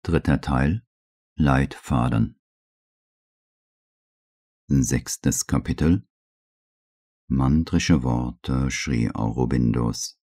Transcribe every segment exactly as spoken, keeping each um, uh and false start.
Dritter Teil Leitfaden. Sechstes Kapitel Mantrische Worte Sri Aurobindos.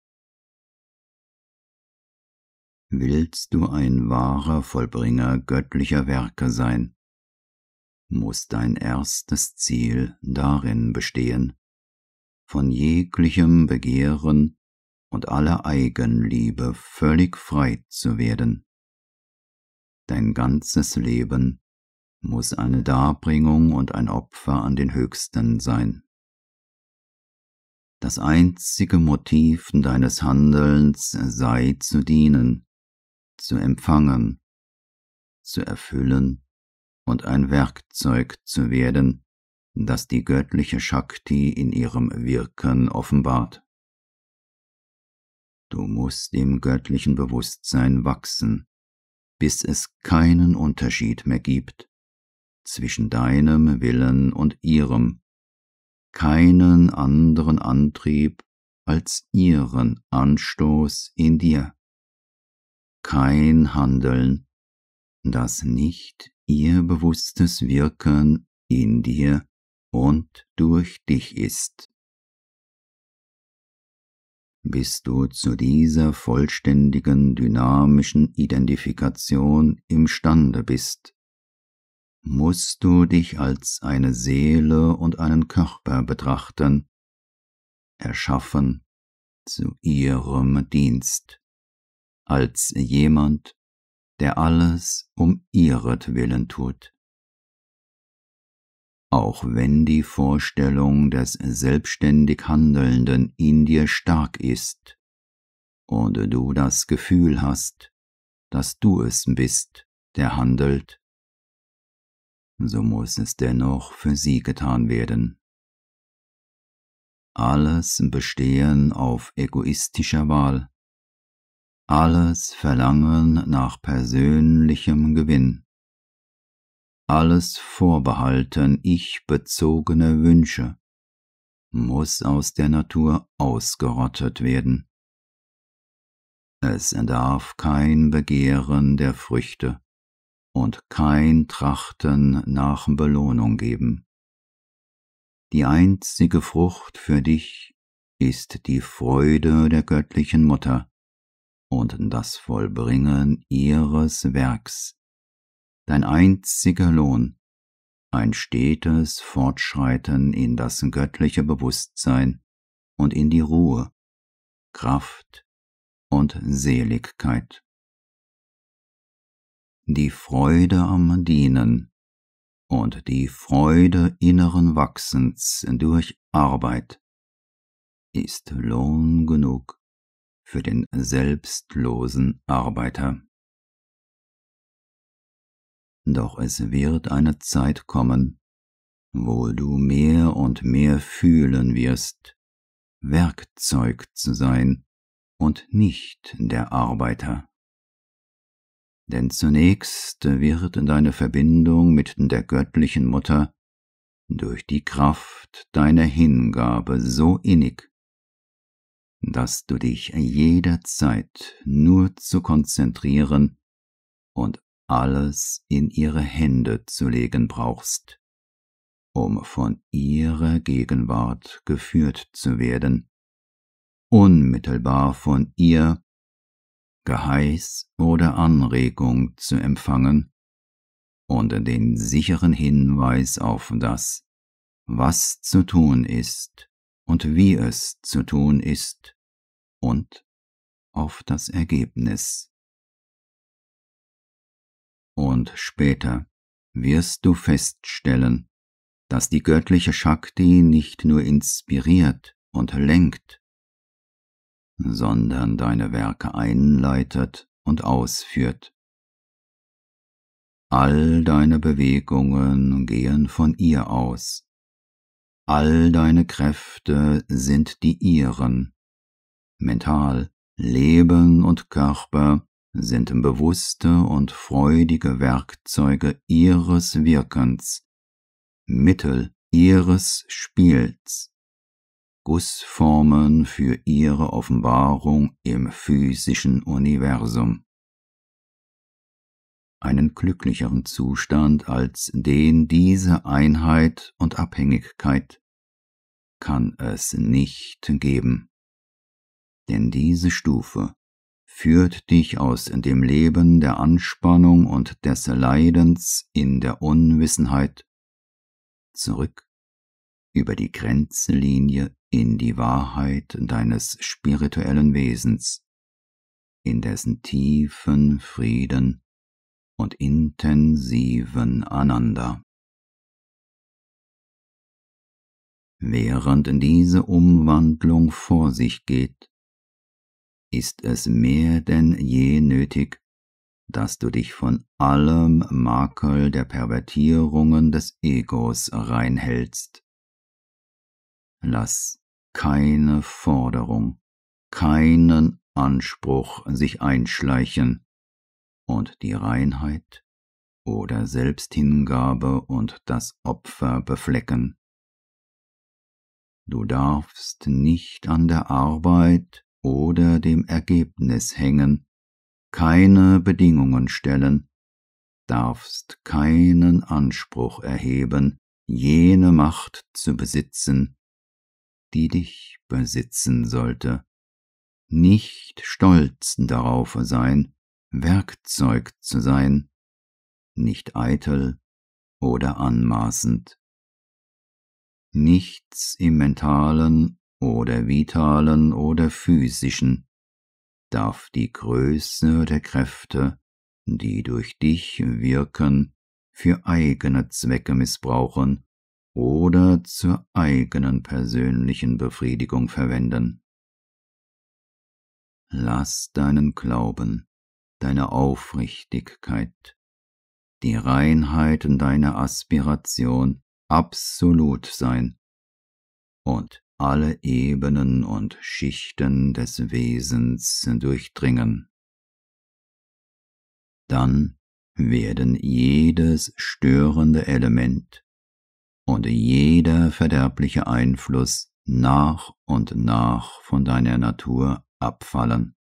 Willst du ein wahrer Vollbringer göttlicher Werke sein, muss dein erstes Ziel darin bestehen, von jeglichem Begehren und aller Eigenliebe völlig frei zu werden. Dein ganzes Leben muss eine Darbringung und ein Opfer an den Höchsten sein. Das einzige Motiv deines Handelns sei zu dienen, zu empfangen, zu erfüllen und ein Werkzeug zu werden, das die göttliche Shakti in ihrem Wirken offenbart. Du musst im göttlichen Bewusstsein wachsen, bis es keinen Unterschied mehr gibt zwischen deinem Willen und ihrem, keinen anderen Antrieb als ihren Anstoß in dir, kein Handeln, das nicht ihr bewusstes Wirken in dir und durch dich ist. Bis du zu dieser vollständigen dynamischen Identifikation imstande bist, musst du dich als eine Seele und einen Körper betrachten, erschaffen zu ihrem Dienst, als jemand, der alles um ihretwillen tut. Auch wenn die Vorstellung des selbstständig Handelnden in dir stark ist und du das Gefühl hast, dass du es bist, der handelt, so muss es dennoch für sie getan werden. Alles Bestehen auf egoistischer Wahl, alles Verlangen nach persönlichem Gewinn, alles Vorbehalten ich-bezogene Wünsche muss aus der Natur ausgerottet werden. Es darf kein Begehren der Früchte und kein Trachten nach Belohnung geben. Die einzige Frucht für dich ist die Freude der göttlichen Mutter und das Vollbringen ihres Werks. Dein einziger Lohn, ein stetes Fortschreiten in das göttliche Bewusstsein und in die Ruhe, Kraft und Seligkeit. Die Freude am Dienen und die Freude inneren Wachsens durch Arbeit ist Lohn genug für den selbstlosen Arbeiter. Doch es wird eine Zeit kommen, wo du mehr und mehr fühlen wirst, Werkzeug zu sein und nicht der Arbeiter. Denn zunächst wird deine Verbindung mit der göttlichen Mutter durch die Kraft deiner Hingabe so innig, dass du dich jederzeit nur zu konzentrieren und alles in ihre Hände zu legen brauchst, um von ihrer Gegenwart geführt zu werden, unmittelbar von ihr Geheiß oder Anregung zu empfangen und den sicheren Hinweis auf das, was zu tun ist und wie es zu tun ist, und auf das Ergebnis. Und später wirst du feststellen, dass die göttliche Shakti nicht nur inspiriert und lenkt, sondern deine Werke einleitet und ausführt. All deine Bewegungen gehen von ihr aus. All deine Kräfte sind die ihren. Mental, Leben und Körper sind bewusste und freudige Werkzeuge ihres Wirkens, Mittel ihres Spiels, Gussformen für ihre Offenbarung im physischen Universum. einen glücklicheren Zustand als den diese Einheit und Abhängigkeit kann es nicht geben. Denn diese Stufe führt dich aus dem Leben der Anspannung und des Leidens in der Unwissenheit zurück über die Grenzlinie in die Wahrheit deines spirituellen Wesens, in dessen tiefen Frieden und intensiven Ananda. Während diese Umwandlung vor sich geht, ist es mehr denn je nötig, dass du dich von allem Makel der Pervertierungen des Egos reinhältst. Lass keine Forderung, keinen Anspruch sich einschleichen und die Reinheit oder Selbsthingabe und das Opfer beflecken. Du darfst nicht an der Arbeit oder dem Ergebnis hängen, keine Bedingungen stellen, darfst keinen Anspruch erheben, jene Macht zu besitzen, die dich besitzen sollte, nicht stolz darauf sein, Werkzeug zu sein, nicht eitel oder anmaßend. Nichts im mentalen oder vitalen oder physischen darf die Größe der Kräfte, die durch dich wirken, für eigene Zwecke missbrauchen oder zur eigenen persönlichen Befriedigung verwenden. Lass deinen Glauben, deine Aufrichtigkeit, die Reinheit deiner Aspiration absolut sein und alle Ebenen und Schichten des Wesens durchdringen. Dann werden jedes störende Element und jeder verderbliche Einfluss nach und nach von deiner Natur abfallen.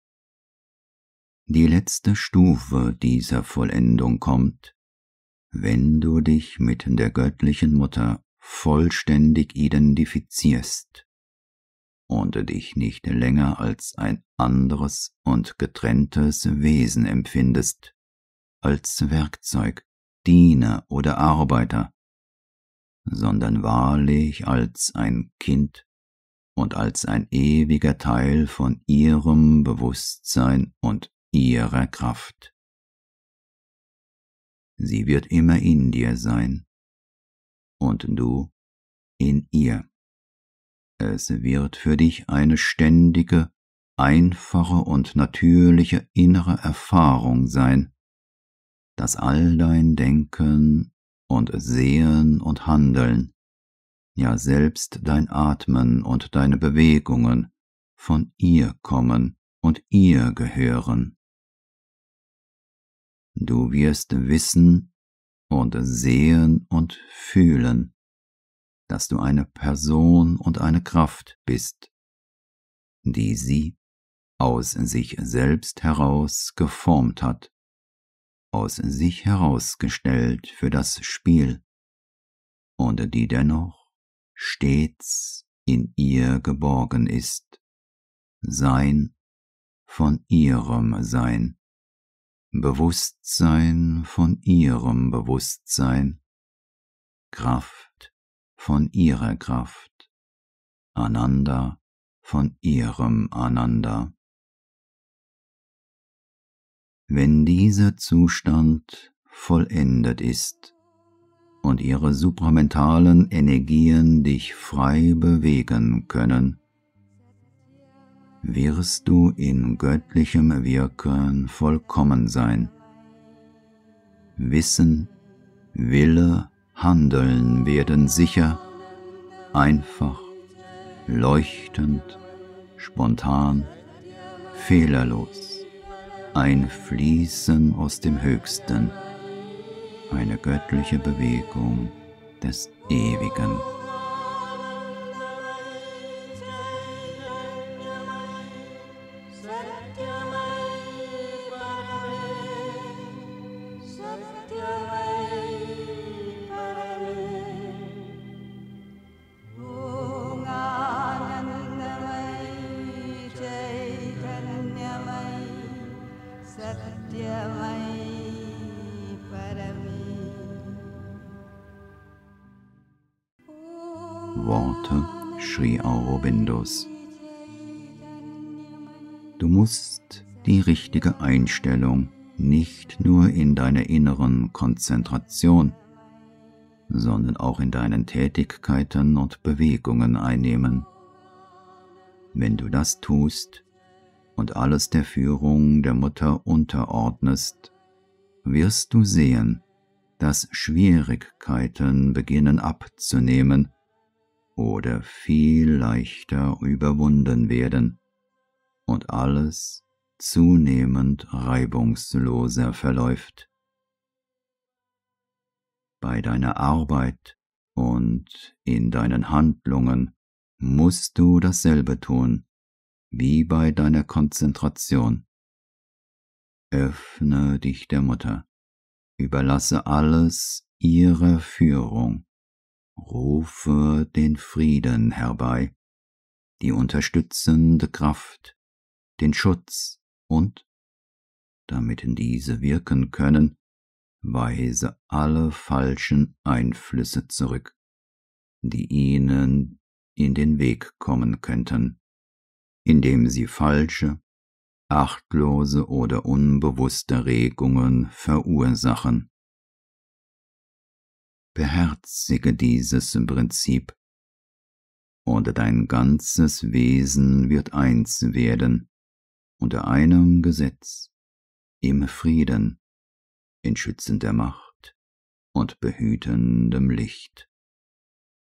Die letzte Stufe dieser Vollendung kommt, wenn du dich mit der göttlichen Mutter vollständig identifizierst und dich nicht länger als ein anderes und getrenntes Wesen empfindest, als Werkzeug, Diener oder Arbeiter, sondern wahrlich als ein Kind und als ein ewiger Teil von ihrem Bewusstsein und ihrer Kraft. Sie wird immer in dir sein und du in ihr. Es wird für dich eine ständige, einfache und natürliche innere Erfahrung sein, dass all dein Denken und Sehen und Handeln, ja selbst dein Atmen und deine Bewegungen von ihr kommen und ihr gehören. Du wirst wissen und sehen und fühlen, dass du eine Person und eine Kraft bist, die sie aus sich selbst heraus geformt hat, aus sich herausgestellt für das Spiel und die dennoch stets in ihr geborgen ist, Sein von ihrem Sein, Bewusstsein von ihrem Bewusstsein, Kraft von ihrer Kraft, Ananda von ihrem Ananda. Wenn dieser Zustand vollendet ist und ihre supramentalen Energien dich frei bewegen können, wirst du in göttlichem Wirken vollkommen sein. Wissen, Wille, Handeln werden sicher, einfach, leuchtend, spontan, fehlerlos, ein Fließen aus dem Höchsten, eine göttliche Bewegung des Ewigen. Worte Sri Aurobindos. Du musst die richtige Einstellung nicht nur in deiner inneren Konzentration, sondern auch in deinen Tätigkeiten und Bewegungen einnehmen. Wenn du das tust und alles der Führung der Mutter unterordnest, wirst du sehen, dass Schwierigkeiten beginnen abzunehmen oder viel leichter überwunden werden und alles zunehmend reibungsloser verläuft. Bei deiner Arbeit und in deinen Handlungen musst du dasselbe tun, wie bei deiner Konzentration. Öffne dich der Mutter, überlasse alles ihrer Führung, rufe den Frieden herbei, die unterstützende Kraft, den Schutz und, damit diese wirken können, weise alle falschen Einflüsse zurück, die ihnen in den Weg kommen könnten, indem sie falsche, achtlose oder unbewusste Regungen verursachen. Beherzige dieses Prinzip, und dein ganzes Wesen wird eins werden, unter einem Gesetz, im Frieden, in schützender Macht und behütendem Licht.